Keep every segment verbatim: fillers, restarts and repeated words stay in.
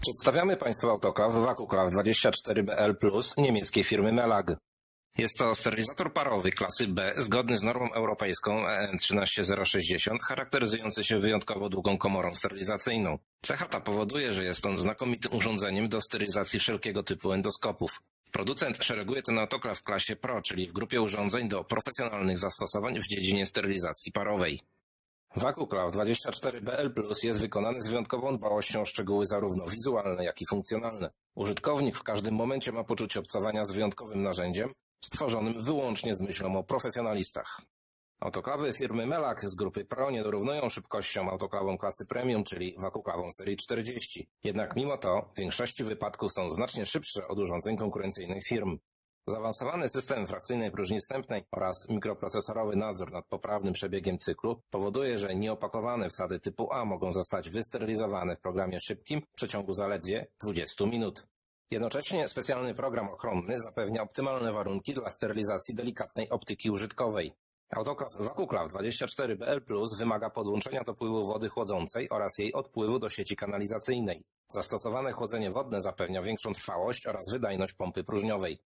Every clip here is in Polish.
Przedstawiamy Państwu autoklaw Vacuklav dwadzieścia cztery B L plus niemieckiej firmy Melag. Jest to sterylizator parowy klasy B zgodny z normą europejską E N trzynaście zero sześćdziesiąt, charakteryzujący się wyjątkowo długą komorą sterylizacyjną. Cecha ta powoduje, że jest on znakomitym urządzeniem do sterylizacji wszelkiego typu endoskopów. Producent szereguje ten autoklaw w klasie Pro, czyli w grupie urządzeń do profesjonalnych zastosowań w dziedzinie sterylizacji parowej. Vacuklav dwadzieścia cztery B L plus jest wykonany z wyjątkową dbałością o szczegóły zarówno wizualne, jak i funkcjonalne. Użytkownik w każdym momencie ma poczucie obcowania z wyjątkowym narzędziem, stworzonym wyłącznie z myślą o profesjonalistach. Autoklawy firmy Melag z grupy Pro nie dorównują szybkością autoklawom klasy Premium, czyli Vacuklawom serii czterdzieści. Jednak mimo to w większości wypadków są znacznie szybsze od urządzeń konkurencyjnych firm. Zaawansowany system frakcyjnej próżni wstępnej oraz mikroprocesorowy nadzór nad poprawnym przebiegiem cyklu powoduje, że nieopakowane wsady typu A mogą zostać wysterylizowane w programie szybkim w przeciągu zaledwie dwudziestu minut. Jednocześnie specjalny program ochronny zapewnia optymalne warunki dla sterylizacji delikatnej optyki użytkowej. Autoklaw Vacuklav dwadzieścia cztery B L plus wymaga podłączenia dopływu wody chłodzącej oraz jej odpływu do sieci kanalizacyjnej. Zastosowane chłodzenie wodne zapewnia większą trwałość oraz wydajność pompy próżniowej.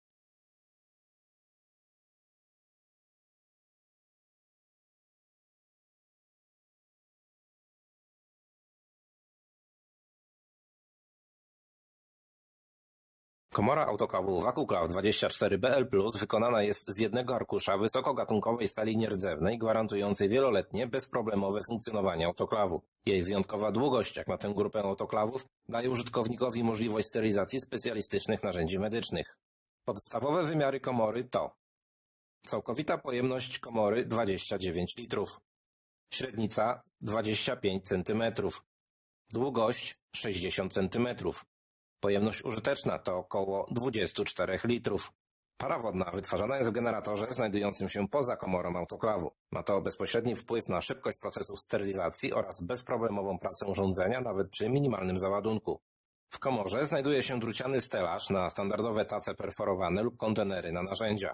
Komora autoklawu Vacuklav dwadzieścia cztery B L plus wykonana jest z jednego arkusza wysokogatunkowej stali nierdzewnej, gwarantującej wieloletnie, bezproblemowe funkcjonowanie autoklawu. Jej wyjątkowa długość, jak na tę grupę autoklawów, daje użytkownikowi możliwość sterylizacji specjalistycznych narzędzi medycznych. Podstawowe wymiary komory to całkowita pojemność komory dwadzieścia dziewięć litrów, średnica dwadzieścia pięć centymetrów, długość sześćdziesiąt centymetrów. Pojemność użyteczna to około dwadzieścia cztery litrów. Para wodna wytwarzana jest w generatorze znajdującym się poza komorą autoklawu. Ma to bezpośredni wpływ na szybkość procesu sterylizacji oraz bezproblemową pracę urządzenia nawet przy minimalnym załadunku. W komorze znajduje się druciany stelaż na standardowe tace perforowane lub kontenery na narzędzia.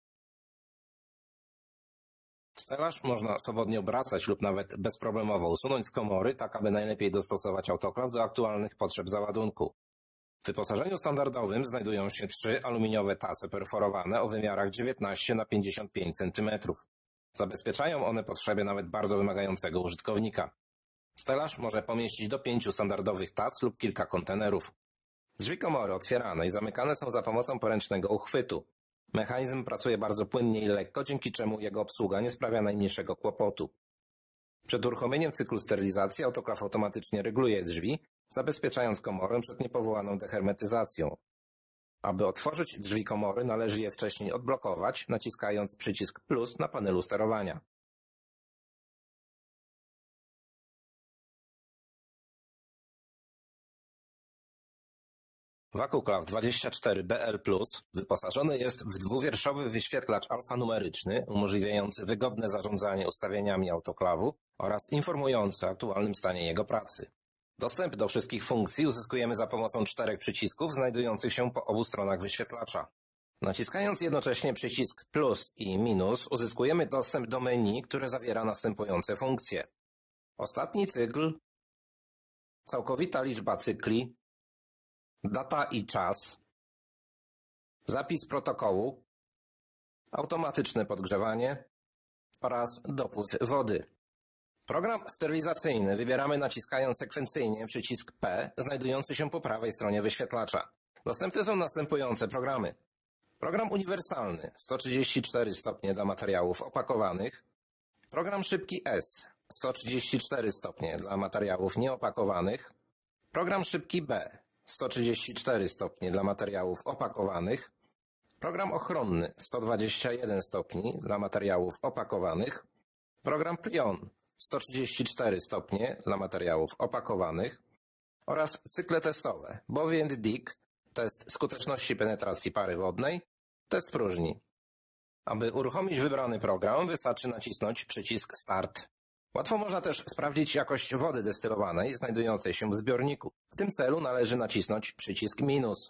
Stelaż można swobodnie obracać lub nawet bezproblemowo usunąć z komory, tak aby najlepiej dostosować autoklaw do aktualnych potrzeb załadunku. W wyposażeniu standardowym znajdują się trzy aluminiowe tace perforowane o wymiarach dziewiętnaście na pięćdziesiąt pięć centymetrów. Zabezpieczają one potrzeby nawet bardzo wymagającego użytkownika. Stelaż może pomieścić do pięciu standardowych tac lub kilka kontenerów. Drzwi komory otwierane i zamykane są za pomocą poręcznego uchwytu. Mechanizm pracuje bardzo płynnie i lekko, dzięki czemu jego obsługa nie sprawia najmniejszego kłopotu. Przed uruchomieniem cyklu sterylizacji autoklaw automatycznie reguluje drzwi, zabezpieczając komorę przed niepowołaną dehermetyzacją. Aby otworzyć drzwi komory, należy je wcześniej odblokować, naciskając przycisk plus na panelu sterowania. Vacuklav dwadzieścia cztery B L plus wyposażony jest w dwuwierszowy wyświetlacz alfanumeryczny umożliwiający wygodne zarządzanie ustawieniami autoklawu oraz informujący o aktualnym stanie jego pracy. Dostęp do wszystkich funkcji uzyskujemy za pomocą czterech przycisków znajdujących się po obu stronach wyświetlacza. Naciskając jednocześnie przycisk plus i minus uzyskujemy dostęp do menu, które zawiera następujące funkcje. Ostatni cykl, całkowita liczba cykli, data i czas, zapis protokołu, automatyczne podgrzewanie oraz dopływ wody. Program sterylizacyjny wybieramy naciskając sekwencyjnie przycisk P znajdujący się po prawej stronie wyświetlacza. Dostępne są następujące programy. Program uniwersalny sto trzydzieści cztery stopnie dla materiałów opakowanych. Program szybki S sto trzydzieści cztery stopnie dla materiałów nieopakowanych. Program szybki B sto trzydzieści cztery stopnie dla materiałów opakowanych. Program ochronny sto dwadzieścia jeden stopni dla materiałów opakowanych. Program Prion sto trzydzieści cztery stopnie dla materiałów opakowanych oraz cykle testowe Bovie and Dick, test skuteczności penetracji pary wodnej, test próżni. Aby uruchomić wybrany program, wystarczy nacisnąć przycisk Start. Łatwo można też sprawdzić jakość wody destylowanej znajdującej się w zbiorniku. W tym celu należy nacisnąć przycisk minus.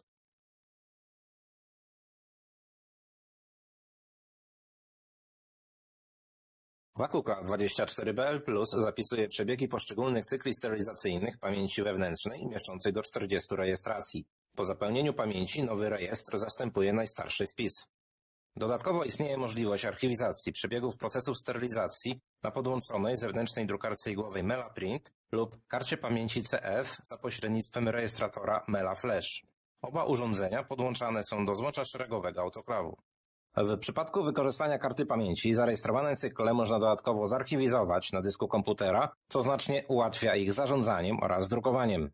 VacuCloud dwadzieścia cztery B L plus zapisuje przebiegi poszczególnych cykli sterylizacyjnych pamięci wewnętrznej mieszczącej do czterdziestu rejestracji. Po zapełnieniu pamięci nowy rejestr zastępuje najstarszy wpis. Dodatkowo istnieje możliwość archiwizacji przebiegów procesów sterylizacji na podłączonej zewnętrznej drukarce igłowej MelaPrint lub karcie pamięci C F za pośrednictwem rejestratora MelaFlash. Oba urządzenia podłączane są do złącza szeregowego autoklawu. W przypadku wykorzystania karty pamięci zarejestrowane cykle można dodatkowo zarchiwizować na dysku komputera, co znacznie ułatwia ich zarządzaniem oraz drukowaniem.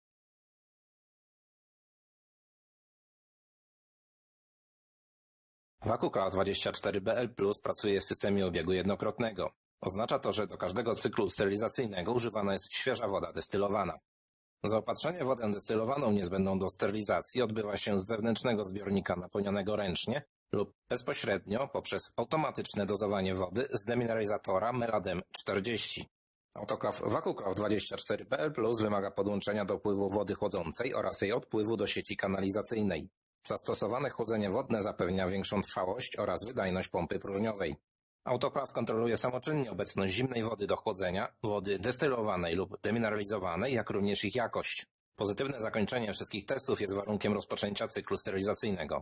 VacuCloud dwadzieścia cztery B L plus pracuje w systemie obiegu jednokrotnego. Oznacza to, że do każdego cyklu sterylizacyjnego używana jest świeża woda destylowana. Zaopatrzenie w wodę destylowaną niezbędną do sterylizacji odbywa się z zewnętrznego zbiornika napełnionego ręcznie lub bezpośrednio poprzez automatyczne dozowanie wody z demineralizatora Meladem czterdzieści. Autoklaw VacuCloud dwadzieścia cztery B L plus wymaga podłączenia do pływu wody chłodzącej oraz jej odpływu do sieci kanalizacyjnej. Zastosowane chłodzenie wodne zapewnia większą trwałość oraz wydajność pompy próżniowej. Autoklaw kontroluje samoczynnie obecność zimnej wody do chłodzenia, wody destylowanej lub demineralizowanej, jak również ich jakość. Pozytywne zakończenie wszystkich testów jest warunkiem rozpoczęcia cyklu sterylizacyjnego.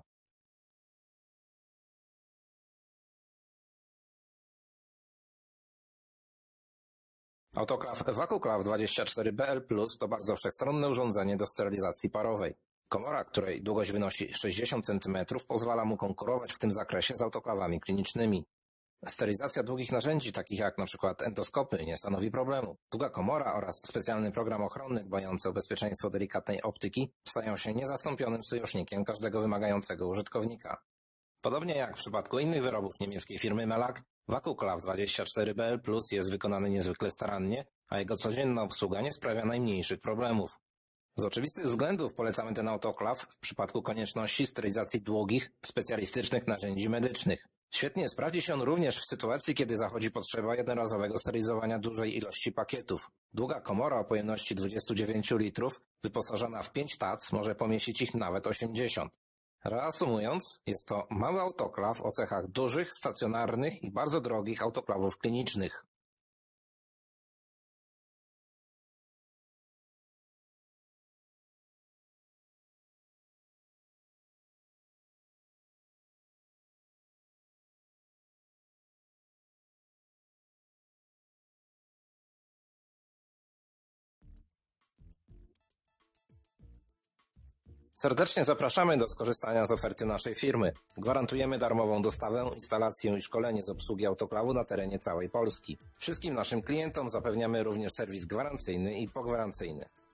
Autoklaw VacuCloud dwadzieścia cztery B L plus to bardzo wszechstronne urządzenie do sterylizacji parowej. Komora, której długość wynosi sześćdziesiąt centymetrów, pozwala mu konkurować w tym zakresie z autoklawami klinicznymi. Sterylizacja długich narzędzi, takich jak np. endoskopy, nie stanowi problemu. Długa komora oraz specjalny program ochronny dbający o bezpieczeństwo delikatnej optyki stają się niezastąpionym sojusznikiem każdego wymagającego użytkownika. Podobnie jak w przypadku innych wyrobów niemieckiej firmy Melag, VacuCloud dwadzieścia cztery B L plus jest wykonany niezwykle starannie, a jego codzienna obsługa nie sprawia najmniejszych problemów. Z oczywistych względów polecamy ten autoklaw w przypadku konieczności sterylizacji długich, specjalistycznych narzędzi medycznych. Świetnie sprawdzi się on również w sytuacji, kiedy zachodzi potrzeba jednorazowego sterylizowania dużej ilości pakietów. Długa komora o pojemności dwudziestu dziewięciu litrów, wyposażona w pięć tac, może pomieścić ich nawet osiemdziesiąt. Reasumując, jest to mały autoklaw o cechach dużych, stacjonarnych i bardzo drogich autoklawów klinicznych. Serdecznie zapraszamy do skorzystania z oferty naszej firmy. Gwarantujemy darmową dostawę, instalację i szkolenie z obsługi autoklawu na terenie całej Polski. Wszystkim naszym klientom zapewniamy również serwis gwarancyjny i pogwarancyjny.